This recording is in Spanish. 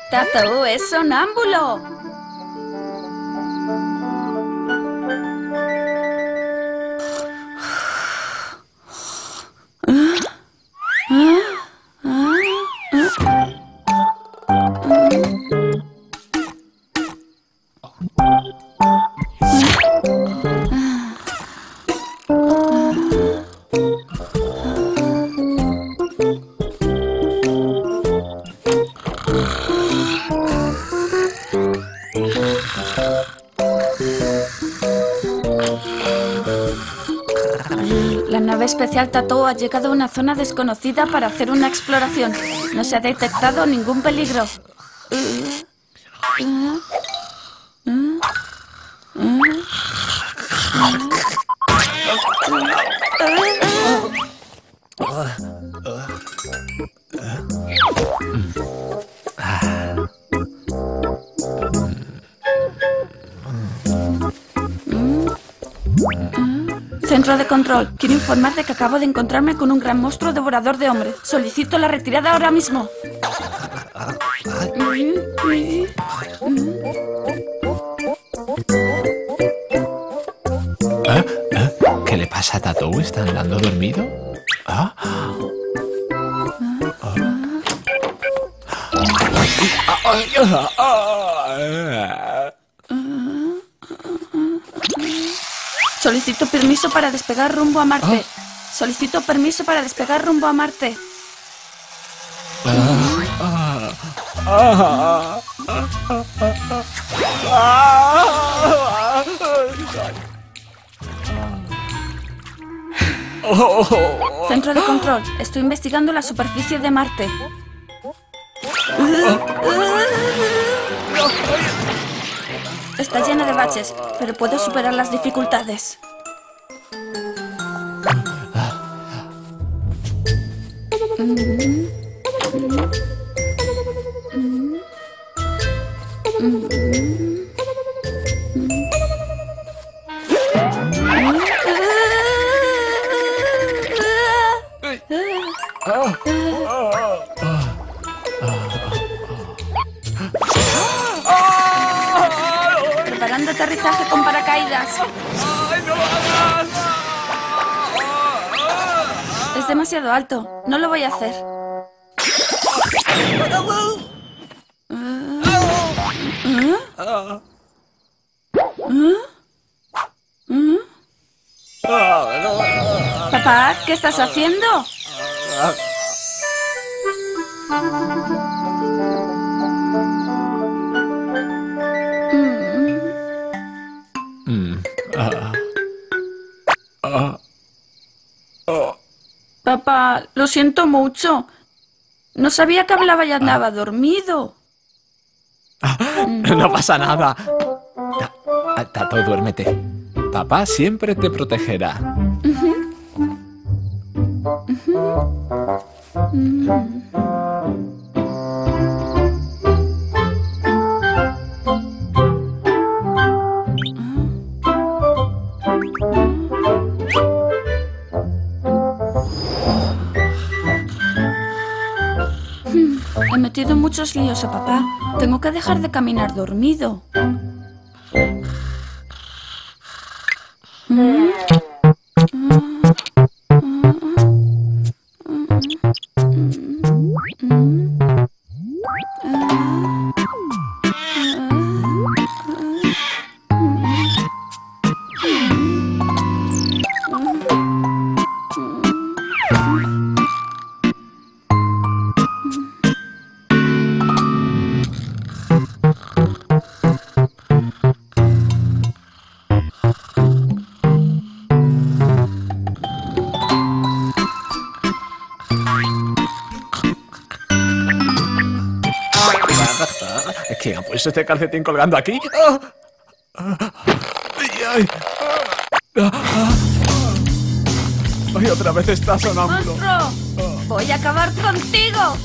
Tatou es sonámbulo. La nave espacial Tatou ha llegado a una zona desconocida para hacer una exploración. No se ha detectado ningún peligro. Centro de control. Quiero informar de que acabo de encontrarme con un gran monstruo devorador de hombres. Solicito la retirada ahora mismo. ¿Qué le pasa a Tatou? ¿Está andando dormido? Solicito permiso para despegar rumbo a Marte. Solicito permiso para despegar rumbo a Marte. Centro de control. Estoy investigando la superficie de Marte. Está llena de baches, pero puedo superar las dificultades. Preparando aterrizaje con paracaídas. Es demasiado alto. No lo voy a hacer. Papá, ¿qué estás haciendo? Papá, lo siento mucho. No sabía que hablaba y andaba dormido. No pasa nada. Tatou, duérmete. Papá siempre te protegerá. He metido muchos líos a papá. Tengo que dejar de caminar dormido. ¿Quién ha puesto este calcetín colgando aquí? ¡Ay, otra vez está sonámbulo! ¡Monstruo! ¡Voy a acabar contigo!